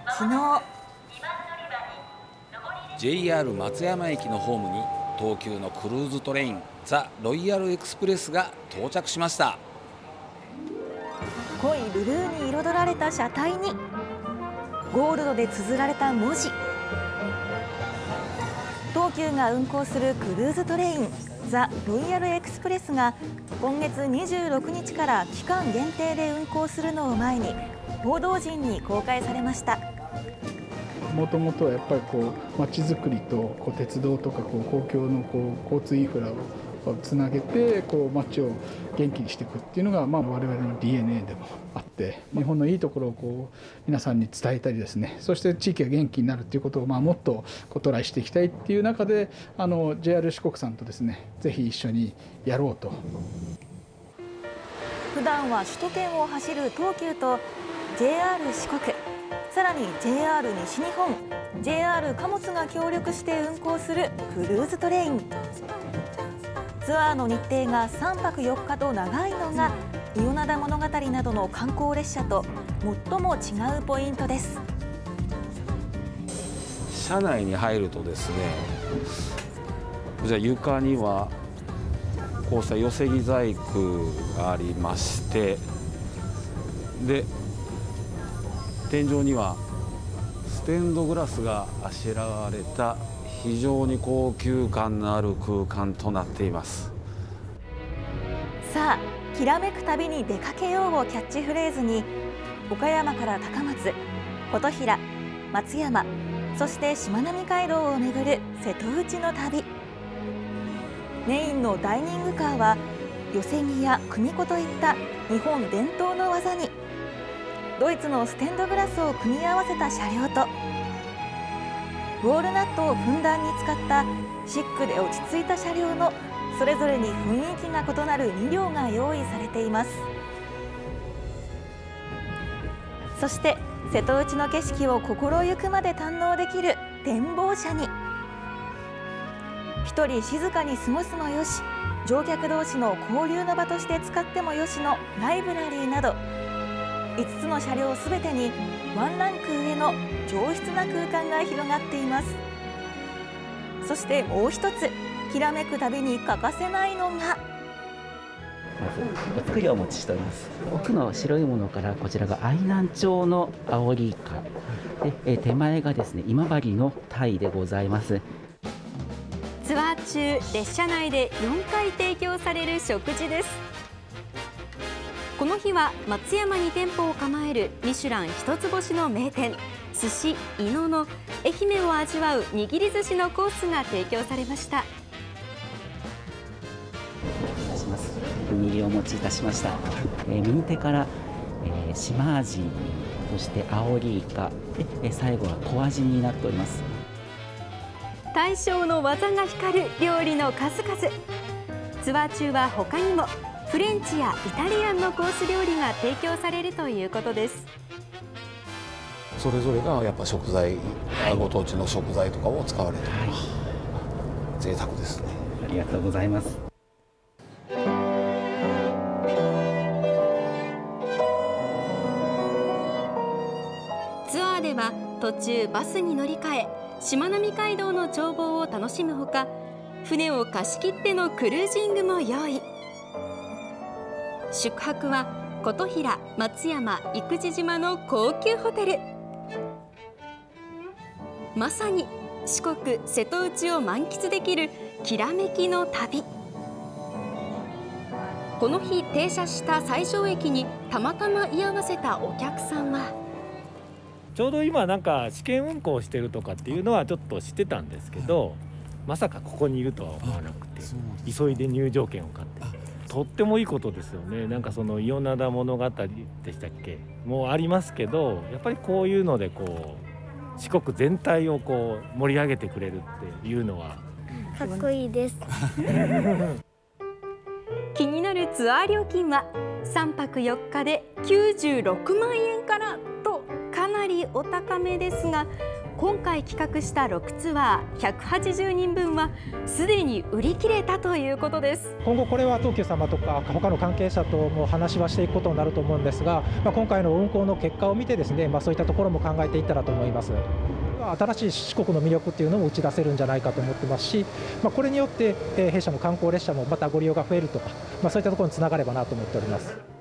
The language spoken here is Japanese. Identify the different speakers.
Speaker 1: 昨日
Speaker 2: JR 松山駅のホームに東急のクルーズトレインザ・ロイヤルエクスプレスが到着しました。
Speaker 1: 濃いブルーに彩られた車体にゴールドで綴られた文字。東急が運行するクルーズトレインザ・ロイヤルエクスプレスが今月26日から期間限定で運行するのを前に報道陣に公開されました。
Speaker 3: もともとはやっぱり街づくりと鉄道とか公共の交通インフラをつなげて街を元気にしていくっていうのが我々の DNA でもあって、日本のいいところを皆さんに伝えたりですね、そして地域が元気になるっていうことをもっとトライしていきたいっていう中でJR 四国さんとですね、ぜひ一緒にやろうと。
Speaker 1: 普段は首都圏を走る東急と JR 四国、さらに JR 西日本、 JR 貨物が協力して運行するクルーズトレイン。ツアーの日程が3泊4日と長いのが伊予灘物語などの観光列車と最も違うポイントです。
Speaker 2: 車内に入るとですね、じゃあ床にはこうした寄木細工がありまして、で天井にはステンドグラスがあしらわれた非常に高級感のある空間となっています。
Speaker 1: さあ、きらめく旅に出かけようをキャッチフレーズに、岡山から高松、琴平、松山、そしてしまなみ海道を巡る瀬戸内の旅。メインのダイニングカーは寄木や組子といった日本伝統の技にドイツのステンドグラスを組み合わせた車両とウォールナットをふんだんに使ったシックで落ち着いた車両のそれぞれに雰囲気が異なる2両が用意されています。そして瀬戸内の景色を心ゆくまで堪能できる展望車に、一人静かに過ごすもよし、乗客同士の交流の場として使ってもよしのライブラリーなど5つの車両すべてにワンランク上の上質な空間が広がっています。そしてもう一つ、きらめく旅に欠かせないのが、
Speaker 4: まずお作りをお持ちしております。奥の白いものからこちらが愛南町のアオリイカで、手前がですね今治のタイでございます。
Speaker 5: ツアー中、列車内で4回提供される食事です。この日は松山に店舗を構えるミシュラン一つ星の名店寿司伊野の愛媛を味わう握り寿司のコースが提供されました。
Speaker 4: 握りをお持ちいたしました。右手から、島味、そしてアオリイカで、最後は小味になっております。
Speaker 5: 大将の技が光る料理の数々。ツアー中は他にもフレンチやイタリアンのコース料理が提供されるということです。
Speaker 2: それぞれがやっぱ食材、ご当地の食材とかを使われている、贅沢ですね。
Speaker 4: ありがとうございます。
Speaker 5: ツアーでは途中バスに乗り換え、しまなみ海道の眺望を楽しむほか、船を貸し切ってのクルージングも用意。宿泊は琴平、松山、生口島の高級ホテル。まさに四国瀬戸内を満喫できるきらめきの旅。この日停車した西条駅にたまたま居合わせたお客さんは、
Speaker 6: ちょうど今なんか試験運行してるとかっていうのはちょっと知ってたんですけど、まさかここにいるとは思わなくて、急いで入場券を買って、とってもいいことですよね。なんかその伊予灘物語でしたっけもうありますけど、やっぱりこういうので四国全体を盛り上げてくれるっていうのは
Speaker 7: かっこいいです。
Speaker 5: 気になるツアー料金は3泊4日で96万円からとかなりお高めですが、 今回企画した6ツアー180人分はすでに売り切れたということです。
Speaker 8: 今後これは東急様とか他の関係者とも話はしていくことになると思うんですが、今回の運行の結果を見てですね、そういったところも考えていったらと思います。新しい四国の魅力っていうのも打ち出せるんじゃないかと思ってますし、これによって弊社の観光列車もまたご利用が増えるとか、そういったところにつながればなと思っております。